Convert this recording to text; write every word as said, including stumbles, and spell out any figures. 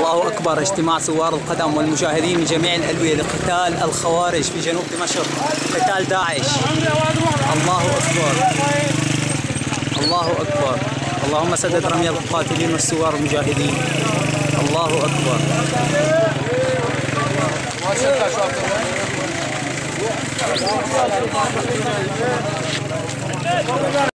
الله أكبر. اجتماع ثوار القدم والمجاهدين من جميع الألوية لقتال الخوارج في جنوب دمشق، قتال داعش. الله أكبر، الله أكبر. اللهم سدد رمي القاتلين والثوار المجاهدين. الله أكبر.